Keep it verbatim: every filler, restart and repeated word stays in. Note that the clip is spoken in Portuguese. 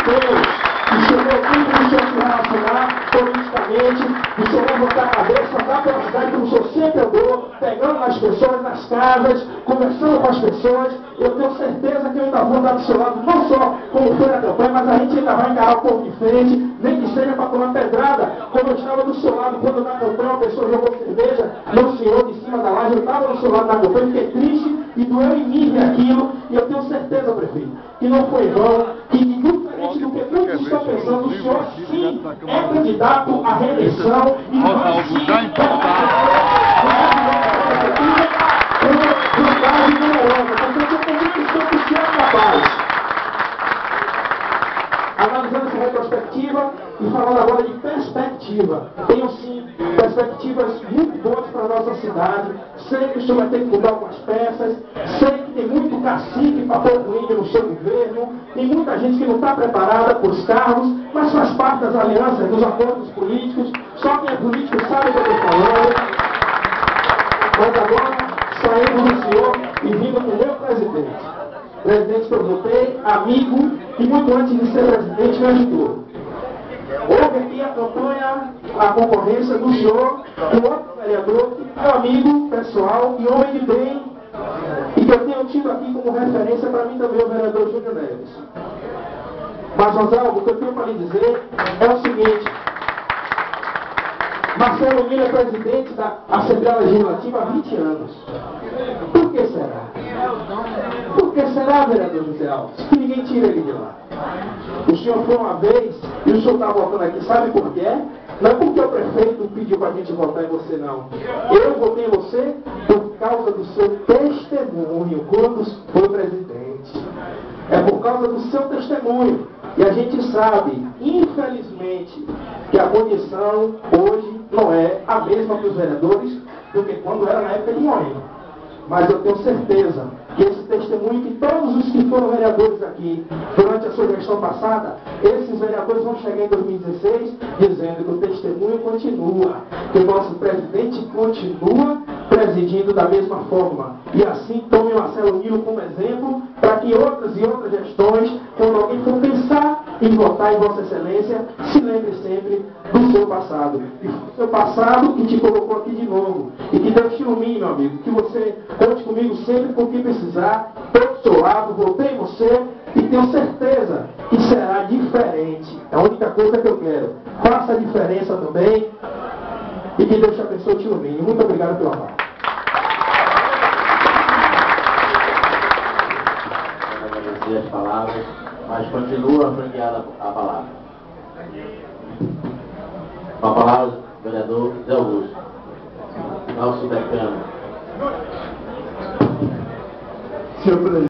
Deus, que chegou aqui para o senhor se relacionar politicamente, o senhor levantar a cabeça, dar velocidade como o senhor sempre andou, pegando nas pessoas, nas casas, conversando com as pessoas. Eu tenho certeza que eu ainda vou andar do seu lado, não só como foi na campanha, mas a gente ainda vai encarar o povo de frente, nem que seja para tomar pedrada, como eu estava do seu lado quando na campanha uma pessoa jogou cerveja no senhor de cima da laje. Eu estava do seu lado na campanha, fiquei triste e doeu em mim ver aquilo, e eu tenho certeza, prefeito, que não foi vão, que diferente do que muitos estão pensando, o senhor sim é candidato à reeleição e vai sim analisando essa retrospectiva e falando agora de perspectiva. Tenho sim perspectivas muito boas para a nossa cidade. Sei que o senhor vai ter que mudar algumas peças. Sei que tem muito cacique para pouco índio no seu governo. Tem muita gente que não está preparada para os cargos, mas faz parte das alianças, dos acordos políticos. Só quem é político sabe o que eu estou falando. Mas agora, saindo do senhor e vindo com o meu presidente. Presidente que eu votei, amigo, e muito antes de ser presidente me ajudou. Houve aqui a campanha, a concorrência do senhor, do outro vereador, que é meu amigo pessoal e homem de bem, e que eu tenho tido aqui como referência para mim também, o vereador Júnior Neves. Mas, Rosalvo, o que eu tenho para lhe dizer é o seguinte: Marcelo Miller é presidente da Assembleia Legislativa há vinte anos. Por que será? Por que será, vereador José Alves, que ninguém tira ele de lá? O senhor foi uma vez e o senhor está votando aqui, sabe por quê? Não é porque o prefeito pediu para a gente votar em você, não. Eu votei em você por causa do seu testemunho quando foi presidente. É por causa do seu testemunho. E a gente sabe, infelizmente, que a condição hoje não é a mesma para os vereadores do que quando era na época de Moema. Mas eu tenho certeza que esse testemunho, que todos os que foram vereadores aqui durante a sua gestão passada, esses vereadores vão chegar em dois mil e dezesseis dizendo que o testemunho continua, que o nosso presidente continua presidindo da mesma forma. E assim tome Marcelo Nilo como exemplo, para que outras e outras gestões, quando alguém for pensar em votar em Vossa Excelência, se lembre sempre do seu passado. E foi o seu passado que te colocou aqui de novo. E que Deus te ilumine, meu amigo, que você conte comigo sempre por que precisar, estou do seu lado, votei em você e tenho certeza que será diferente. É a única coisa que eu quero. Faça a diferença também e que Deus te abençoe e te ilumine. Muito obrigado pela palavra. Agradecer as palavras, mas continua franqueada a palavra. Com a palavra, o vereador Zé Augusto. Nosso decano. Senhor presidente.